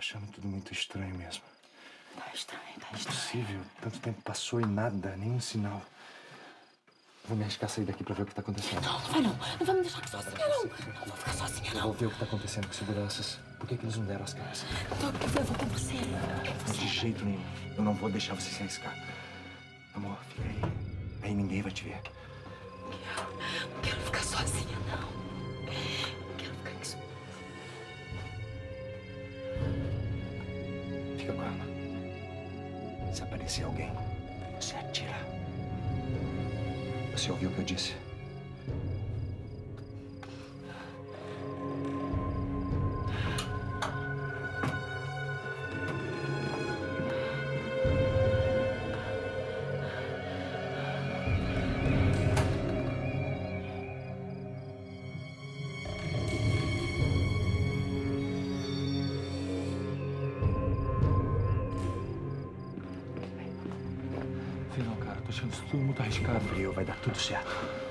achando tudo muito estranho mesmo. Tá estranho, tá Não é estranho. possível. Tanto tempo passou e nada, nenhum sinal. Vou me arriscar a sair daqui pra ver o que tá acontecendo. Não, não vai não. Não vai me deixar sozinha, não. Não vou ficar sozinha, Eu não. vou ver o que tá acontecendo com seguranças. Por que eles não deram as caras? Eu vou com você. De jeito nenhum. Eu não vou deixar você se arriscar. Amor, fica aí. Aí ninguém vai te ver. Não quero ficar sozinha, não. Não quero ficar aqui sozinha. Fica com ela. Se aparecer alguém, você atira. Você ouviu o que eu disse? Sei não, cara. Tô achando isso tudo muito arriscado. Frio, vai dar tudo certo.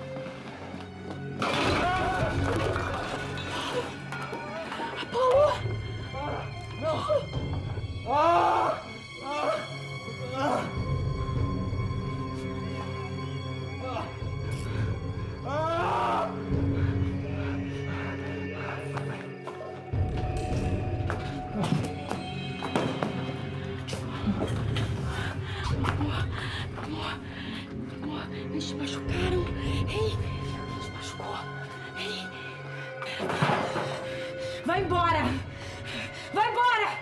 Apolo! Amor, eles te machucaram. Ei, eles te machucou. Ei. Vai embora! Vai embora!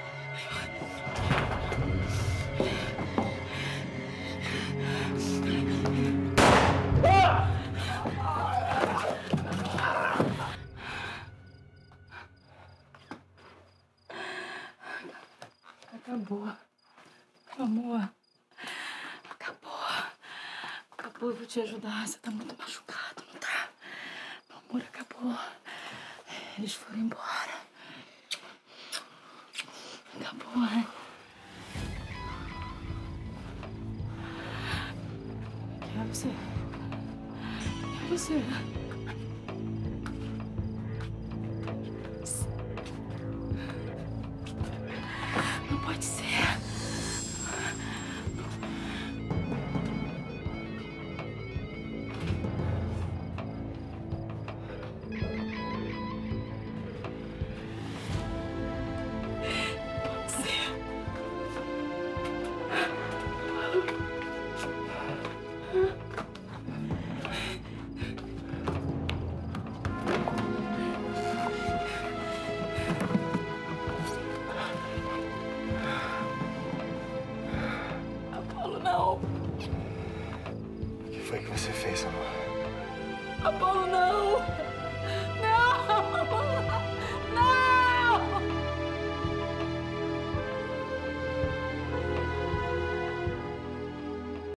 Acabou. Amor. Acabou. Acabou, eu vou te ajudar. Você tá muito machucado, não tá? Meu amor, acabou. Eles foram embora. Acabou, né? Quem é você? Quem é você? Não pode ser. Apolo, não. O que foi que você fez, amor? Apolo, não. Não.